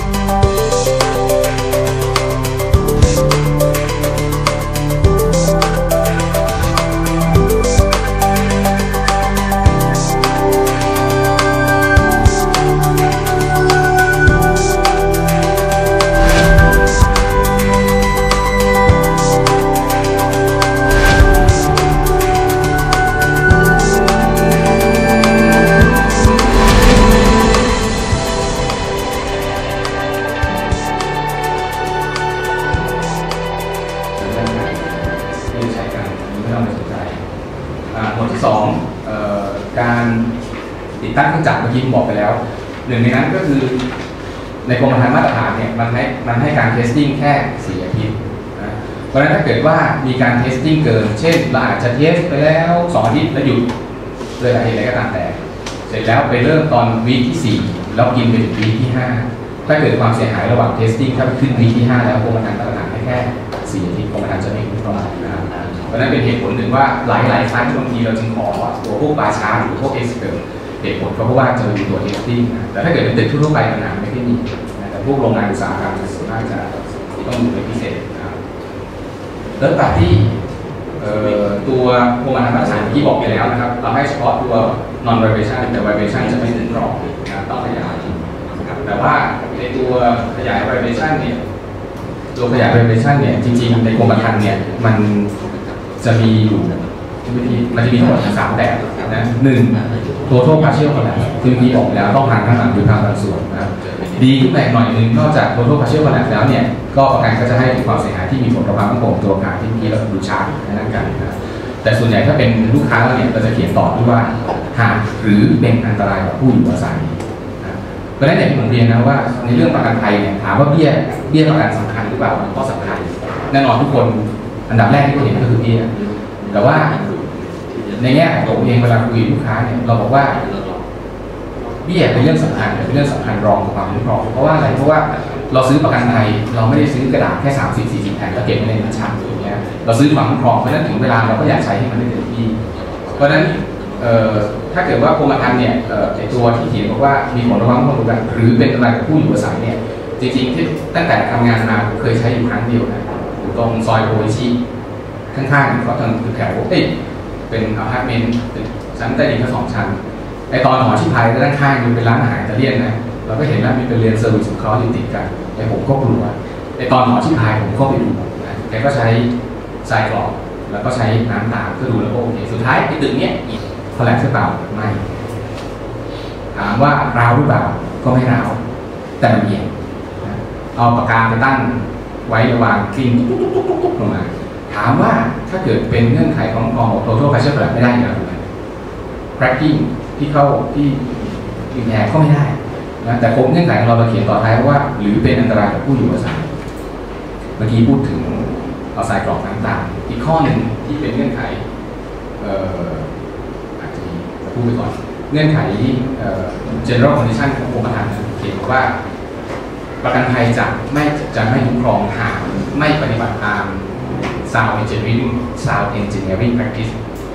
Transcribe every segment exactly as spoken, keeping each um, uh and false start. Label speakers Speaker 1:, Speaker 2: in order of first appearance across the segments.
Speaker 1: หมวดที่สองการติดตั้งเครื่องจักรเมื่อกี้บอกไปแล้วหนึ่งในนั้นก็คือในกรมธรรม์มาตรฐานเนี่ยมันให้มันให้การเทสติ้งแค่สี่อาทิตย์นะเพราะฉะนั้นถ้าเกิดว่ามีการเทสติ้งเกินเช่นเราอาจจะเทสไปแล้วสองอาทิตย์แล้วหยุดเลยอะไรอะไรก็ตามแต่เสร็จแล้วไปเริ่มตอนวีคที่สี่แล้วกินไปถึงวีคที่ห้าถ้าเกิดความเสียหายระหว่างเทสติ้งถ้าไปขึ้นวีคที่ห้าแล้วกรมธรรม์มาตรฐานให้แค่สี่อาทิตย์กรมธรรม์จะไม่คุ้มครองนะครับเพราะนั้นเป็นเหตุผลหนึ่งว่าหลายๆครั้งบางทีเราจึงขอตัวพวกบาชาหรือพวกเอ็กซ์เพรสเหตุผลเพราะว่าจะมีตัวเทสติ้งนะแต่ถ้าเกิดเป็นตึกทั่วไปขนาดไม่ได้มีนะแต่พวกโรงงานอุตสาหกรรมส่วนมากจะต้องดูเป็นพิเศษนะครับแล้วแต่ที่ตัวโครงงานมาตรฐานที่บอกไปแล้วนะครับเราให้เฉพาะตัว non vibration แต่ vibration จะไม่ถึงกรอบนะต้องขยายนะครับแต่ว่าในตัวขยาย vibration เนี่ยตัวขยาย vibration เนี่ยจริงๆในกรมธรรม์เนี่ยมันจะมีอยู่มันจะมีทั้งหมดสามแบบนะหนึ่งtotal partial collapse คือที่บอกแล้วต้องทางข้างหลังอยู่ทางบางส่วนนะครับดีขึ้นแต่หน่อยนึงนอกจาก total partial collapse แล้วเนี่ยก็ประกันก็จะให้ถึงความเสียหายที่มีผลต่อความมั่นคงตัวอาคารที่เมื่อกี้เราดูชาร์ตนั่นกันนะแต่ส่วนใหญ่ถ้าเป็นลูกค้าเราเนี่ยเราจะเขียนต่อที่ว่าหากหรือเป็นอันตรายต่อผู้อยู่อาศัยนะเพราะฉะนั้นอย่างที่ผมเรียนนะว่าในเรื่องประกันภัยเนี่ยถามว่าเบี้ยเบี้ยประกันสำคัญหรือเปล่าก็สำคัญแน่นอนทุกคนอันดับแรกที่เราเห็นก็คือเบี้ยแต่ว่าในแง่ของตัวเองเวลาคุยลูกค้าเนี่ยเราบอกว่าเบี้ยเป็นเรื่องสำคัญเป็นเรื่องสำคัญรองกับความคุ้มครองเพราะว่าอะไรเพราะว่าเราซื้อประกันภัยเราไม่ได้ซื้อกระดาษแค่สามสิบสี่สิบแผ่นแล้วเก็บไว้ในลิ้นชักอย่างเงี้ยเราซื้อความคุ้มครองเพราะฉะนั้นถึงเวลาเราก็อยากใช้ให้มันได้เต็มที่เพราะฉะนั้นถ้าเกิดว่ากรมธรรม์เนี่ยไอตัวที่เขียนบอกว่ามีผลต่อความคุ้มครองหรือเป็นอะไรกับผู้อยู่อาศัยเนี่ยจริงๆที่ตั้งแต่ทำงานมาเคยใช้อยู่ครั้งเดียวนะอยู่ตรงซอยโพลิชีข้างๆเขาทางคือแถวเอ้ยเป็นอพาร์ตเมนต์ชั้นใต้ดินแค่สองชั้นไอตอนหอชิพายด้านข้างมันเป็นร้านอาหารอิตาเลียนนะเราก็เห็นว่ามีเป็นเรียนเซอร์วิสของเขาอยู่ติดกันไอผมก็กลัวไอตอนหอชิพายผมก็ไปดูนะแกก็ใช้ทรายกรอกแล้วก็ใช้น้ำตาลก็ดูแล้วก็โอเคสุดท้ายไอตึกเนี้ยคอลแลปส์หรือเปล่าไม่ถามว่าร้าวหรือเปล่าก็ไม่ร้าวแต่มันเอียงเอาปากกาไปตั้งไว้ระหว่างกลิ้งตุ๊กๆๆๆลงมาถามว่าถ้าเกิดเป็นเงื่อนไขของกองของ total partial collapse ไม่ได้อยู่แล้วถูกไหม cracking ที่เข้าที่อินแอร์ก็ไม่ได้นะแต่คงเงื่อนไขของเราเราเขียนต่อท้ายว่าหรือเป็นอันตรายกับผู้อยู่อาศัยเมื่อกี้พูดถึงเอาทรายกรอกต่างๆอีกข้อหนึ่งที่เป็นเงื่อนไขเอ่ออาจจะพูดไปก่อนเงื่อนไขเอ่อ general condition ของกรมธรรม์เขียนว่าประกันภัยจะไม่จะไม่คุ้มครองหากไม่ปฏิบัติตามSound Engineering Sound Engineering Practice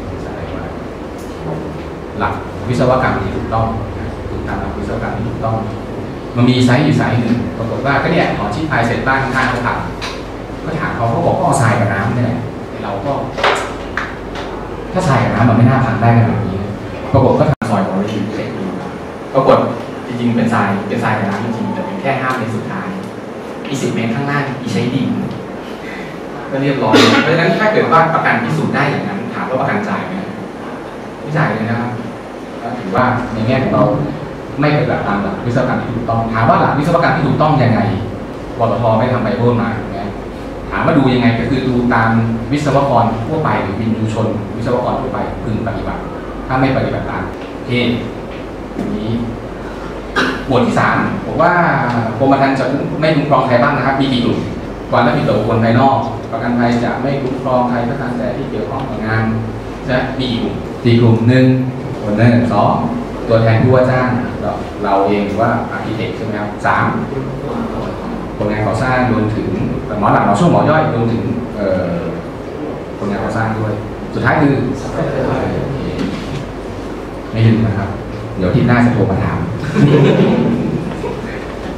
Speaker 1: หลักวิศวกรรมที่ถูกต้องถูกตามหลักวิศวกรรมที่ถูกต้องมันมีไซต์อยู่ไซต์หนึ่งปรากฏว่าก็เนี่ยหอชิพายเสร็จบ้านข้างเขาถามก็ถามเขาเขาบอกก็เอาทรายกับน้ำนี่แหละเราก็ถ้าทรายกับน้ำมันไม่น่าพังได้ขนาดนี้ปรากฏก็ทำซอยของเราอยู่เล็กปรากฏจริงๆเป็นทรายเป็นทรายกับน้ำจริงๆแต่เป็นแค่ห้าเมตรสุดท้ายอีสิบเมตรข้างล่างอีใช้ดินก็เรียบร้อยเพราะฉะนั้นถ้าเกิดว่าประกันพิสูจน์ได้อย่างนั้นถามว่าประกันจ่ายไหมไม่จ่ายเลยนะครับก็ถือว่าในแง่ของเราไม่ปฏิบัติตามหลักวิศวกรรมที่ถูกต้องถามว่าหลักวิศวกรรมที่ถูกต้องยังไงปตทไม่ทำไบเบิลมาถามว่าดูยังไงก็คือดูตามวิศวกรทั่วไปหรือวินยูชนวิศวกรทั่วไปพึงปฏิบัติถ้าไม่ปฏิบัติตามเช่นอย่างนี้บทที่สามบอกว่ากรมธรรม์จะไม่คุ้มครองใครบ้างนะครับมีกี่กลุ่มความรับผิดต่อบุคคลภายนอกประกันภัยจะไม่คุ้มครองใครก็ตามแต่ที่เกี่ยวข้องกับงานจะมีกี่กลุ่มสี่กลุ่มหนึ่งคนหนึ่งสองตัวแทนผู้ว่าจ้างเราเราเองหรือว่าอาร์คิเทคใช่ไหมครับสามคนงานก่อสร้างรวมถึงหมอหลักหมอช่วงหมอย่อยรวมถึงคนงานก่อสร้างด้วยสุดท้ายคือไม่ลืมนะครับเดี๋ยวทีหน้าจะโทรมาถาม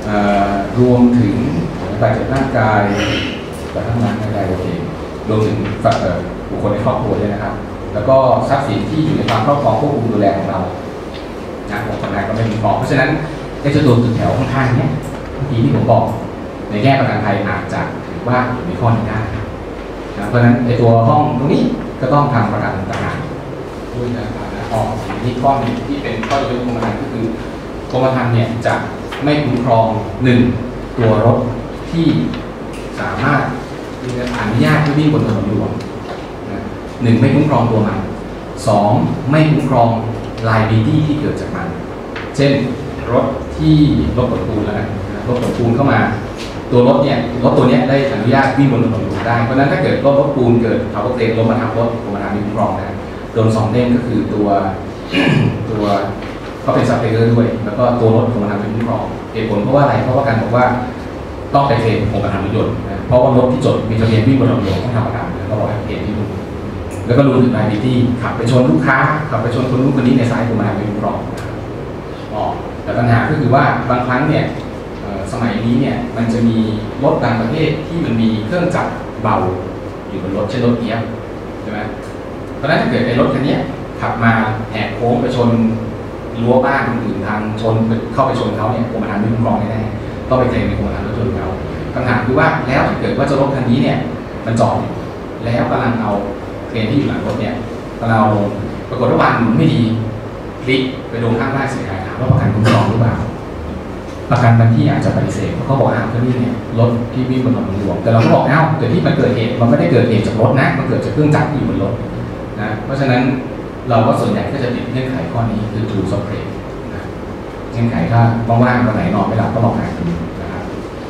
Speaker 1: รวมถึงบาดเจ็บร่างกายแต่ทั้งนั้นไม่ได้โอเครวมถึงบุคคลในครอบครัวด้วยนะครับแล้วก็ทรัพย์สินที่อยู่ในความครอบครองควบคุมดูแลของเรานะผมทำงานก็ไม่มีฟ้องเพราะฉะนั้นไอ้เจ้าตัวตึกแถวข้างๆเนี้ยเมื่อกี้ที่ผมบอกในแง่ประกันภัยอาจจะถือว่าอยู่ในข้อนี้ได้นะเพราะฉะนั้นไอ้ตัวห้องตรงนี้ก็ต้องทำประกันต่างๆด้วยนะครับนะอ๋อนี่ข้อหนึ่งที่เป็นข้อยกเว้นกรมธรรม์ก็คือกรมธรรม์เนี่ยจะไม่คุ้มครองหนึ่งตัวรถที่สามารถอนุญาตให้วิ่งบนถนนหลวงนะหนึ่งไม่คุ้มครองตัวมันสองไม่คุ้มครอง liability ที่เกิดจากมันเช่นรถที่รถขนปูนแล้วนะรถขนปูนเข้ามาตัวรถเนี่ยรถตัวนี้ได้อนุญาตวิ่งบนถนนหลวงได้เพราะฉะนั้นถ้าเกิดรถรถปูนเกิดขับรถเองลงมาทับรถกรมธรรม์ไม่คุ้มครองนะโดนสองเด้งก็คือตัว ตัวก็เป็นซัพพลายเออร์ด้วยแล้วก็ตัวรถกรมธรรม์ไม่คุ้มครองเหตุผลเพราะว่าอะไรเพราะว่าการบอกว่าต้องไปเคลมกรมธรรม์รถยนต์นะเพราะว่ารถที่จดมีทะเบียนวิ่งบนถนนหลวงต้องทำประกันแล้วก็บอกให้เคลมที่นู่นแล้วก็รวมถึง liability ขับไปชนลูกค้าขับไปชนคนนู้นคนนี้ในสายกรมธรรม์ไม่คุ้มครองอ๋อแต่ปัญหาก็คือว่าบางครั้งเนี่ยสมัยนี้เนี่ยมันจะมีรถบางประเภทที่มันมีเครื่องจักรเบาอยู่บนรถเช่นรถเกียร์ใช่ไหมเพราะฉะนั้นถ้าเกิดไอ้รถคันนี้ขับมาแหกโค้งไปชนรั้วบ้านคนอื่นทางชนเข้าไปชนเขาเนี่ยกรมธรรม์ไม่คุ้มครองแน่ๆต้องไปเคลมในกรมธรรม์รถยนต์เขาคำถามคือว่าแล้วถ้าเกิดว่าจะรถคันนี้เนี่ยมันจอดแล้วกำลังเอาเครนที่อยู่หลังรถเนี่ยกำลังเอาลงปรากฏว่าวันหมุนไม่ดีพลิกไปโดนข้างบ้านเสียหายถามว่าประกันคุ้มครองหรือเปล่าประกันบางที่อาจจะปฏิเสธเขาบอกอ้าวก็นี่เนี่ยรถที่วิ่งบนถนนหลวงแต่เราก็บอกอ้าวแต่ที่มันเกิดเหตุมันไม่ได้เกิดเหตุจากรถนะมันเกิดจากเครื่องจักรที่อยู่บนรถนะเพราะฉะนั้นเราก็ส่วนใหญ่ก็จะติดเงื่อนไขข้อนี้คือ tools of trade นะเงื่อนไขถ้าว่างๆวันไหนนอนไม่หลับก็ลองหาดูนะครับ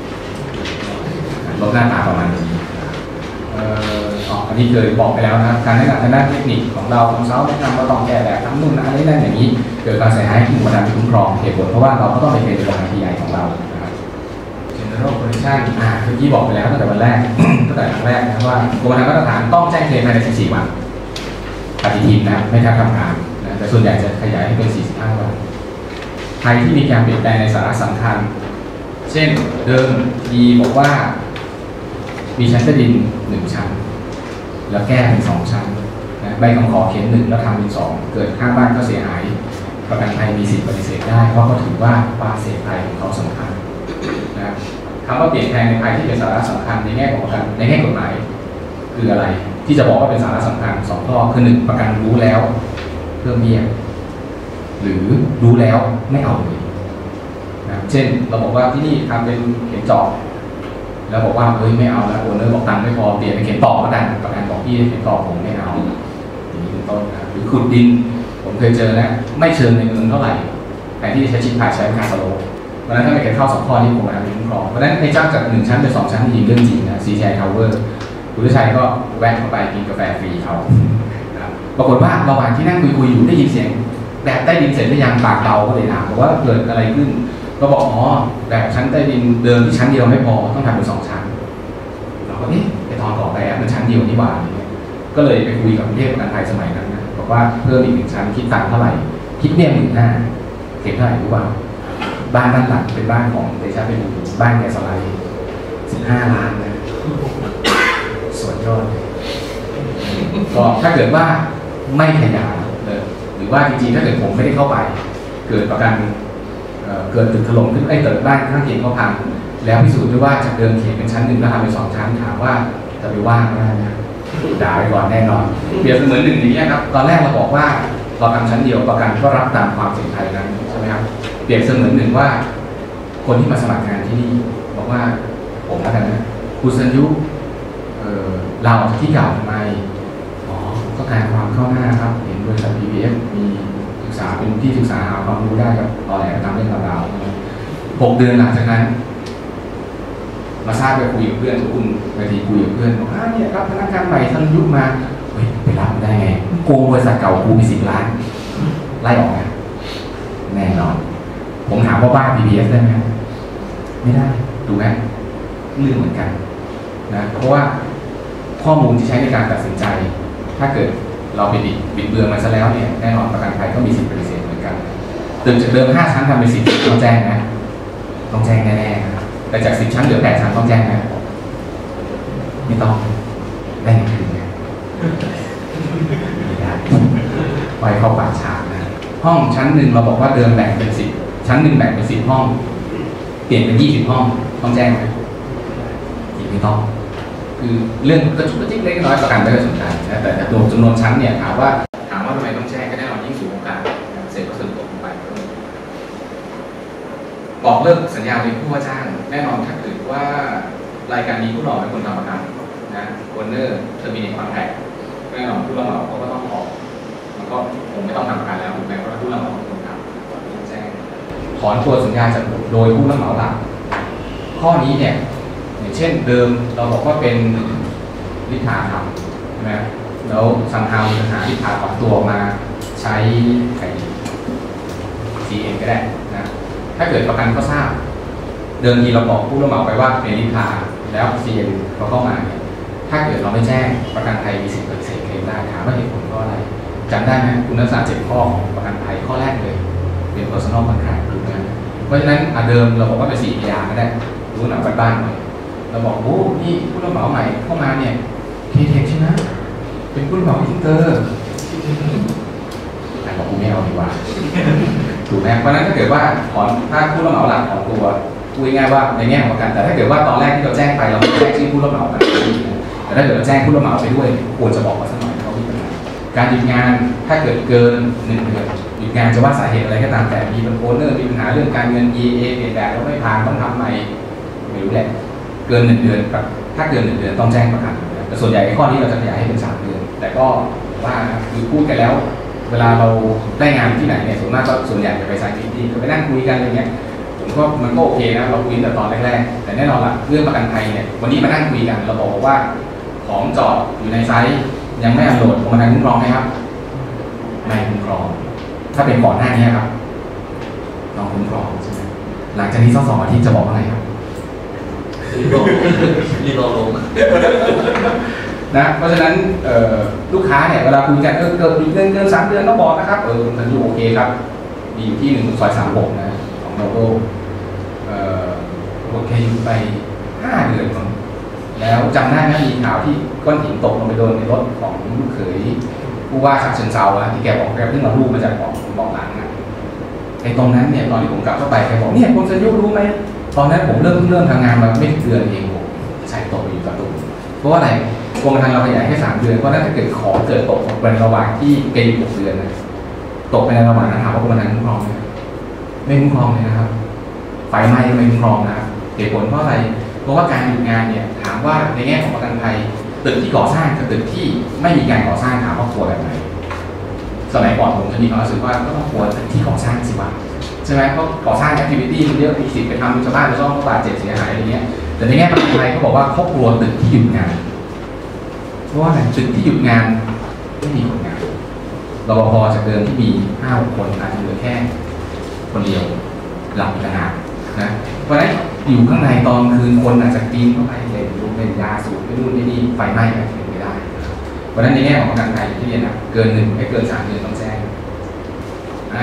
Speaker 1: รถหน้าตาประมาณนี้เอ่ออ๋ออันนี้เคยบอกไปแล้วนะครับการแนะนำทางด้านเทคนิคของเราของเขาแนะนำว่าต้องแก้แบบทำนู่นอะไรนั่นอย่างนี้เกิดการเสียหายที่กรมธรรม์ไม่คุ้มครองเหตุผลเพราะว่าเราก็ต้องไปเคลมในโรงงาน พี ไอ ของเรานะครับ General Condition อ่าเมื่อกี้บอกไปแล้วตั้งแต่วันแรก ตั้งแต่ครั้งแรกนะครับว่ากรมธรรม์มาตรฐานต้องแจ้งเคลมภายในสิบสี่วันปฏิทินนะไม่ทับทำงานนะแต่ส่วนใหญ่จะขยายให้เป็นสี่สิบห้าวันใครที่มีการเปลี่ยนแปลงในสาระสำคัญเช่นเดิมทีบอกว่ามีชั้นใต้ดินหนึ่งชั้นแล้วแก้เป็นสองชั้นนะใบคำขอเขียนหนึ่งแล้วทำเป็นสองเกิดข้างบ้านก็เสียหายประกันภัยมีสิทธิปฏิเสธได้เพราะเขาถือว่าความเสียหายของเขาสำคัญนะคำว่าเปลี่ยนแปลงในภัยที่เป็นสาระสำคัญในแง่ของประกันในแง่กฎหมายคืออะไรที่จะบอกว่าเป็นสาระสำคัญสองข้อคือหนึ่งประกันรู้แล้วเพิ่มเบี้ยหรือรู้แล้วไม่เอาเลยนะเช่นเราบอกว่าที่นี่ทำเป็นเข็มเจาะแล้วบอกว่าเฮ้ยไม่เอาแล้วโอนเนอร์บอกตังค์ไม่พอเปลี่ยนเป็นเข็มต่อก็ได้ประกันบอกพี่เข็มต่อผมไม่เอาอย่างนี้เป็นต้นนะหรือขุดดินผมเคยเจอนะไม่เชิงในเมืองเท่าไหร่แต่ที่ใช้ชิปพายใช้คาสโลเพราะฉะนั้นถ้าไม่เกิดเข้าสองข้อนี้ผมอาจจะคุ้มครองเพราะฉะนั้นในจ้างจากหนึ่งชั้นเป็นสองชั้นจริงเรื่องจริงนะซีทีไอทาวเวอร์คุณวิชัยก็แวะเข้าไปกินกาแฟฟรีเขาปรากฏว่าระหว่างที่นั่งคุยๆอยู่ได้ยินเสียงแบบใต้ดินเสร็จหรือยังปากเราก็เลยถามบอกว่าเกิดอะไรขึ้นก็บอกอ๋อแบบชั้นใต้ดินเดิมที่ชั้นเดียวไม่พอต้องทำเป็นสองชั้นเราก็นี่ไปตอนต่อไปมันชั้นเดียวนี่หว่าก็เลยไปคุยกับกรุงเทพประกันภัยสมัยนั้นนะบอกว่าเพิ่มอีกหนึ่งชั้นคิดตังค์เท่าไหร่คิดเนี่ยหมื่นห้าเก็บเท่าไหร่รู้ป่าบ้านด้านหลังเป็นบ้านของเดชะเป็นบ้านแกสไลด์สิบห้าล้านนะส่วนยอดเลยก็ถ้าเกิดว่าไม่ขยายเลยหรือว่าจริงๆถ้าเกิดผมไม่ได้เข้าไปเกิดประกันเกิดตึกถล่มขึ้นไอ้เกิดบ้านข้างเคียงเขาพังแล้วพิสูจน์ด้วยว่าจากเดิมเขียนเป็นชั้นหนึ่งแล้วทำเป็นสองชั้นถามว่าจะไปว่างได้ไหมด่าไปก่อนแน่นอนเปรียบเสมือนหนึ่งอย่างนี้ครับตอนแรกเราบอกว่าเราทำชั้นเดียวประกันก็รับตามความเสี่ยงภัยนั้นใช่ไหมครับเปรียบเสมือนหนึ่งว่าคนที่มาสมัครงานที่นี่บอกว่าผมแล้วกันนะคุณสัญญุเราที่เก่าทำไมอ๋อก็การความเข้าหน้าครับเห็นบริษัท พี บี เอฟ มีศึกษาเป็นที่ศึกษาหาความรู้ได้ครับตอนแรกตามเรื่องราวหกเดือนหลังจากนั้นมาทราบไปคุยกับเพื่อนทุกคนไปทีคุยกับเพื่อนบอกอ่าเนี่ยครับพนักงานใหม่ท่านยุคมาเฮ้ยไปรับได้ไงโกงบริษัทเก่ากูมีสิบล้านไล่ออกนะแน่นอนผมถามว่าบ้าน พี บี เอฟ ได้ไหมไม่ได้ดูไหมเรื่องเหมือนกันนะเพราะว่าข้อมูลที่ใช้ในการตัดสินใจถ้าเกิดเราไปบิดบิดเบือนมันซะแล้วเนี่ยแน่นอนประกันภัยก็มีสิทธิปฏิเสธเหมือนกันตึกจากเดิมห้าชั้นทำเป็นสิบต้องแจ้งนะต้องต้องแจ้งแน่ๆนะครับแต่จากสิบชั้นเหลือแปดชั้นต้องแจ้งไหมไม่ต้องได้เงินคืนไงไม่ได้ไว้เข้าป่าช้านะห้องชั้นหนึ่งเราบอกว่าเดิมแบ่งเป็นสิบชั้นหนึ่งแบ่งเป็นสิบห้องเปลี่ยนเป็นยี่สิบห้องต้องแจ้งไหมไม่ต้องคือเรื่องกระชุกกระจิ๊กเล็กน้อยประกันไม่ได้สนใจนะแต่ตัวจำนวนชั้นเนี่ยถามว่าถามว่าทำไมต้องแจ้งก็แน่นอนยิ่งสูงโอกาสเสร็จก็สึกตกลงไปบอกเลิกสัญญาเป็นผู้ว่าจ้างแน่นอนถ้าเกิดว่ารายการนี้ผู้รับเหมาเป็นคนทำประกันนะโอนเนอร์เทอร์มินเนตคอนแทคแน่นอนผู้รับเหมาเขาก็ต้องออกมันก็คงไม่ต้องทำประกันแล้วถูกไหมเพราะผู้รับเหมาเป็นคนทำต้องแจ้งถอนตัวสัญญาจากโดยผู้รับเหมาหลักข้อนี้เนี่ยอย่างเช่นเดิมเราบอกว่าเป็นลิทาทำใช่ไหมแล้วซัมทาวจะหาลิทาปรับตัวมาใช้ไข่ ซี เอ็ม ก็ได้นะถ้าเกิดประกันก็ทราบเดิมทีเราบอกผู้รับเหมาไปว่าเป็นลิทาแล้ว ซี เอ็ม เขาเข้ามาเนี่ยถ้าเกิดเราไม่แจ้งประกันภัยมีสิทธิ์ปฏิเสธเคลมได้ถามว่าเหตุผลเพราะอะไรจำได้ไหมคุณนักศึกษาเจ็ดข้อของประกันภัยข้อแรกเลยเป็น personal contract ถูกไหมเพราะฉะนั้นเดิมเราบอกว่าเป็นสี่พยางก็ได้รู้หนังบ้านๆหน่อยเราบอกโอ้นี่ผู้รับเหมาใหม่เข้ามาเนี่ยเคเทคใช่ไหมเป็นผู้รับเหมาอินเตอร์แต่บอกกูไม่เอาดีกว่าถูกไหมเพราะนั้นถ้าเกิดว่าถอนถ้าผู้รับเหมาหลักของตัวพูดง่ายๆว่าในแง่ของประกันแต่ถ้าเกิดว่าตอนแรกที่เราแจ้งไปเราไม่แจ้งชื่อผู้รับเหมาไปแต่ถ้าเกิดเราแจ้งผู้รับเหมาไปด้วยควรจะบอกมาสักหน่อยเขามีปัญหาการหยุดงานถ้าเกิดเกินหนึ่งเดือนหยุดงานจะว่าสาเหตุอะไรก็ตามแต่มีเป็นโอนเนอร์มีปัญหาเรื่องการเงิน อี เอ เปลี่ยนแบบแล้วไม่ผ่านต้องทำใหม่ไม่รู้แหละเกินหนึ่งเดือนกับถ้าเกินหนึ่งเดือนต้องแจ้งประกันแต่ส่วนใหญ่ข้อนี้เราจะขยายให้เป็นสามเดือนแต่ก็ว่าคือพูดกันแล้วเวลาเราได้งานที่ไหนเนี่ยส่วนมากก็ส่วนใหญ่จะไปสายที่ก็ไปนั่งคุยกันอะไรเงี้ยผมก็มันก็โอเคนะเราคุยแต่ตอนแรกๆแต่แน่นอนละเรื่องประกันภัยเนี่ยวันนี้มานั่งคุยกันเราบอกว่าของจอดอยู่ในไซต์ยังไม่อัปโหลดกรมธรรม์คุ้มครองไหมครับไม่คุ้มครองถ้าเป็นก่อนหน้านี้ครับต้องคุ้มครองใช่ไหมหลังจากนี้สักสองอาทิตย์จะบอกว่าไงครับ
Speaker 2: รีบรอลง
Speaker 1: นะเพราะฉะนั้นลูกค้าเนี่ยเวลาคุยกันเออเกิดเกินเกินสามเดือนต้องบอกนะครับเออคุณอยู่โอเคครับมีอยู่ที่หนึ่งซอยสามหกนะของโลโก้เอ่อโอเคอยู่ไปห้าเดือนแล้วจำได้ไหมมีข่าวที่ก้อนหินตกลงไปโดนในรถของลูกเขยผู้ว่าฉะเชิงเทราอะที่แกบอกแกเพิ่งมาลูกมาจากบอกบอกหลังนะไอ้ตรงนั้นเนี่ยตอนที่ผมกลับเข้าไปแกบอกเนี่ยคุณสัญญารู้ไหมตอนนั้นผมเริ่มเริ่มทำงานมาไม่ถึงเดือนเองผมใส่ตกไปอยู่กับตัวเพราะว่าอะไรกรมธรรม์เราขยายแค่สามเดือนเพราะนั้นถ้าเกิดของเกิดตกในระหว่างที่เกณฑ์หกเดือนนะตกไปในระหว่างนั้นถามว่ากรมธรรม์คุ้มครองไหมไม่คุ้มครองเลยนะครับไฟไหม้ไม่คุ้มครองนะครับเหตุผลเพราะอะไรเพราะว่าการหยุดงานเนี่ยถามว่าในแง่ของประกันภัยตึกที่ก่อสร้างกับตึกที่ไม่มีการก่อสร้างถามว่าควรแบบไหนสมัยก่อนผมจะมีความรู้สึกว่าก็ต้องควรตึกที่ก่อสร้างสิวะใช่ไหมเพราะก่อสร้างแอคทิวิตี้มันเยอะมีสิทธิ์ไปทำชาวบ้านชาวช่องเขาบาดเจ็บเสียหายอะไรเงี้ยแต่ในแง่ประกันภัยเขาบอกว่าเขากลัวตึกที่หยุดงานเพราะว่าตึกที่หยุดงานไม่มีคนงานรปภจากเดิมที่มีห้าคนอาจจะเหลือแค่คนเดียวหลับขนาดนะเพราะฉะนั้นอยู่ข้างในตอนคืนคนอาจจะปีนเข้าไปเล่นลูกเล่นยาสูบไม่นู่นไม่นี่ไฟไหม้แบบนี้ไม่ได้เพราะฉะนั้นในแง่ของประกันภัยที่เรียนนะเกินหนึ่งไม่เกินสามเดือนต้องแจ้งอ่า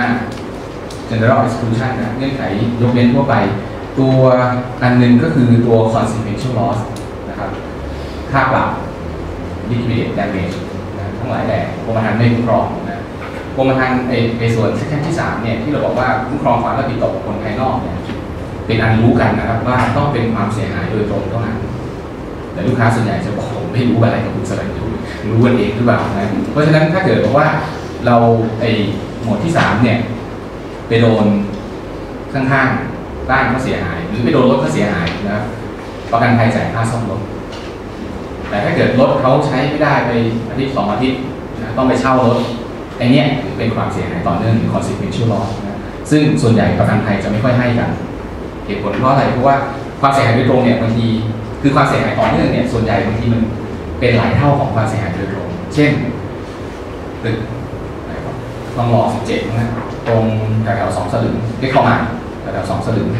Speaker 1: general exclusion นะเงื่อนไขยกเว้นทั่วไปตัวอันหนึ่งก็คือตัว consequential loss นะครับค่าปรับ liquidated damage นะทั้งหลายแหล่กรมธรรม์ไม่คุ้มครองนะกรมธรรม์ไอ้ไอ้ส่วน section ที่สามเนี่ยที่เราบอกว่าคุ้มครองความรับผิดต่อบุคคลภายนอกเนี่ยเป็นอันรู้กันนะครับว่าต้องเป็นความเสียหายโดยตรงเท่านั้นแต่ลูกค้าส่วนใหญ่จะบอกผมไม่รู้อะไรกับคุณสลันยูรู้กันเองหรือเปล่านะเพราะฉะนั้นถ้าเกิดบอกว่าเราไอ้หมวดที่สามเนี่ยไปโดนข้างๆบ้านเขาเสียหายหรือไปโดนรถเขาเสียหายนะครับประกันภัยจ่ายค่าซ่อมรถแต่ถ้าเกิดรถเขาใช้ไม่ได้ไปอาทิตย์สองอาทิตย์นะต้องไปเช่ารถไอ้นี่ถือเป็นความเสียหายต่อเนื่องหรือ consequential loss นะซึ่งส่วนใหญ่ประกันภัยจะไม่ค่อยให้กันเหตุผลเพราะอะไรเพราะว่าความเสียหายโดยตรงเนี่ยบางทีคือความเสียหายต่อเนื่องเนี่ยส่วนใหญ่บางทีมันเป็นหลายเท่าของความเสียหายโดยตรงเช่นตึกลองรอสิบเจ็ดนะตรงแถวๆสองสลึงเรียกเข้ามาแถวๆสองสลึง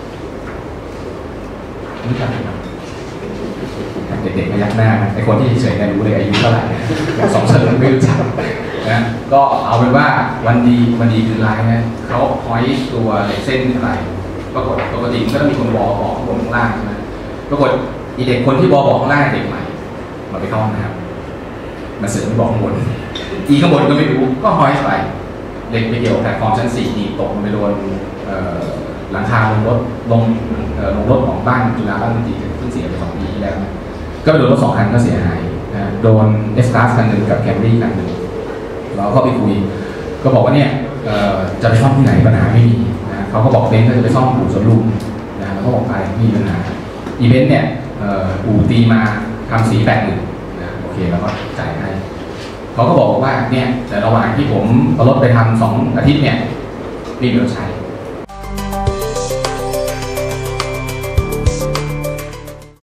Speaker 1: รู้จักไหมครับเด็กๆพยักหน้าไอ้คนที่เฉยๆเนี่ยรู้เลยอายุเท่าไหร่สองสลึงไม่รู้จักนะก็เอาเป็นว่าวันดีวันดีคือร้ายนะเขาพอยต์ตัวเหล็กเส้นเท่าไหร่ปรากฏปกติมันก็ต้องมีคนวอลบอกข้างบนข้างล่างใช่ไหมปรากฏอีเด็กคนที่วอลบอกข้างล่างเด็กใหม่มาไปเข้าห้องน้ำมาเสริมบอกข้างบนอีข้างบนก็ไม่รู้ก็หอยไปเด็กไปเกี่ยวแพลตฟอร์มชั้นสี่ดีตกไปโดนหลังคาลงรถลงลงรถของบ้านจุฬาบ้านตีซึ่งเสียไปสองปีที่แล้วก็โดนรถสองคันก็เสียหายโดนเอสคลาสคันหนึ่งกับแคมรี่คันหนึ่งเราก็ไปคุยก็บอกว่าเนี่ยจะไปซ่อมที่ไหนปัญหาไม่มีนะเขาก็บอกเบนซ์ก็จะไปซ่อมอู่สวนลุมนะเขาบอกไปไม่มีปัญหาอีเวนต์เนี่ยอู่ตีมาทำสีแปดหนึ่งนะโอเคแล้วก็จ่ายให้เขาก็บอกว่าเนี่ยแต่ระหว่างที่ผมเอารถไปทำสองอาทิตย์เนี่ยไม่มีรถใช้